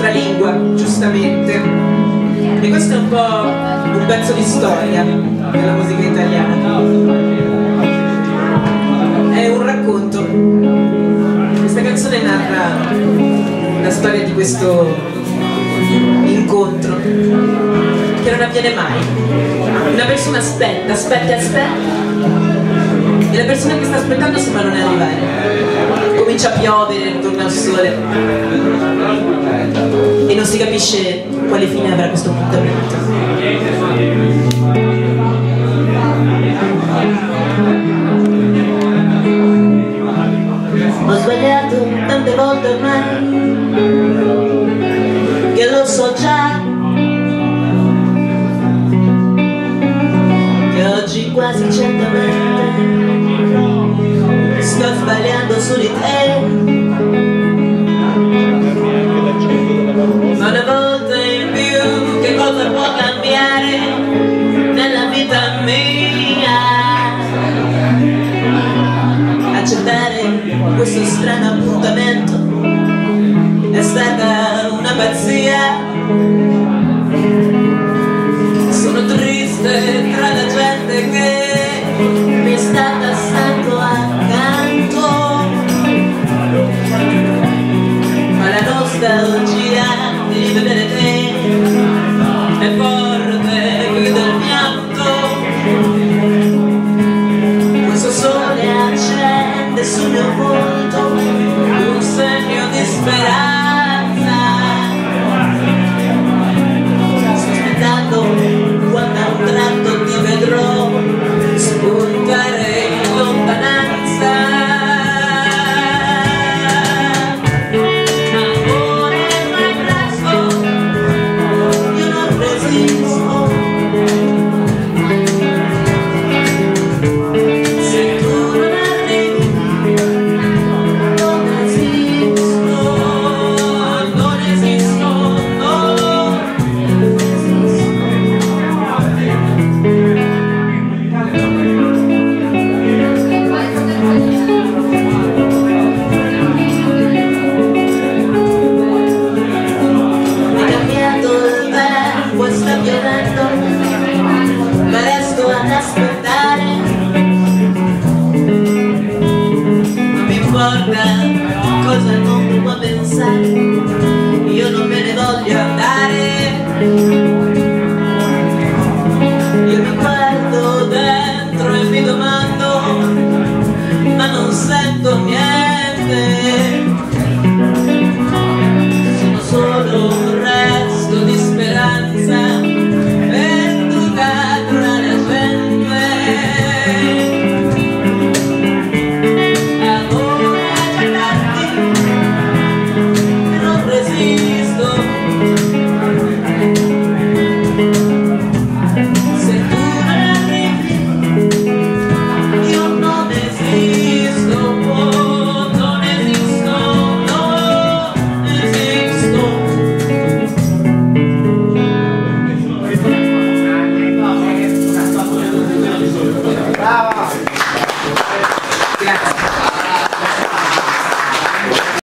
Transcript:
un'altra lingua, giustamente. E questo è un po' un pezzo di storia della musica italiana. È un racconto. Questa canzone narra la storia di questo incontro che non avviene mai. Una persona aspetta e la persona che sta aspettando sembra non arrivare. Comincia a piovere, ritorna al sole e non si capisce quale fine avrà questo appuntamento. Ho sbagliato tante volte ormai, che lo so già, che oggi quasi certamente sto sbagliando su di te. Ma una volta in più che cosa può cambiare nella vita mia? Accettare questo strano appuntamento è stata una pazzia.